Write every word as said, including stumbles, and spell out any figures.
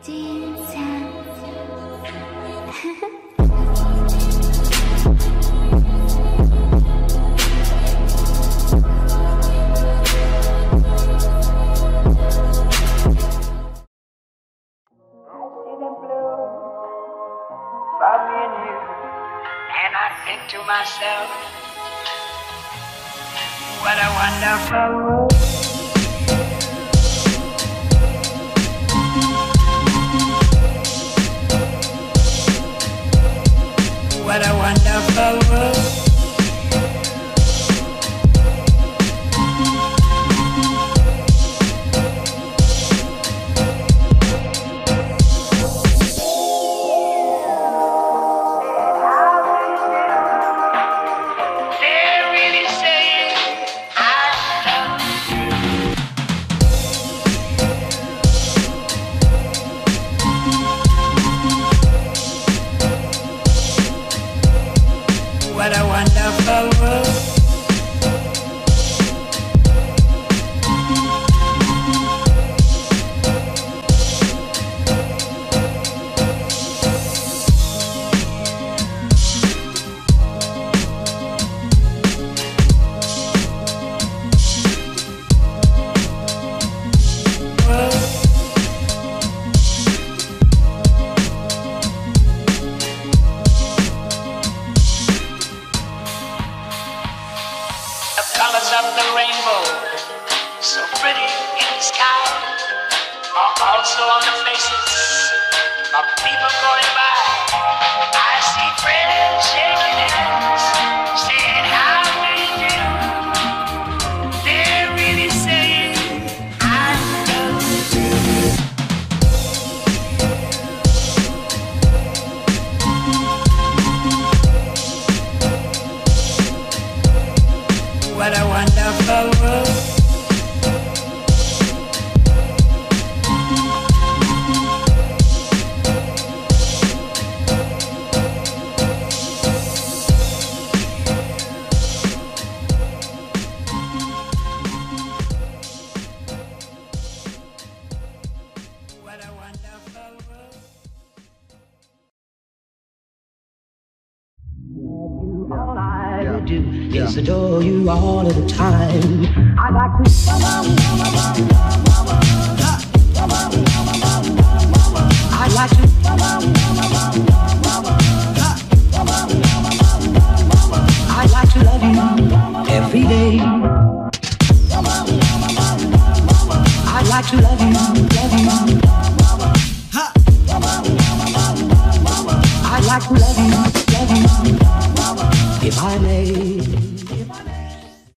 And I think to myself, what a wonderful world. What a wonderful world. What a wonderful world. Colors of the rainbow, so pretty in the sky, are also on the faces of people going by. I see friends shaking hands, saying how do you do. They're really saying I love you. What a wonderful world. What a wonderful world. All I would do is adore you all of the time. I like to. I like to. I like to love you every day. I like to love you, love you. I like to love you, love you. If I may, if I may.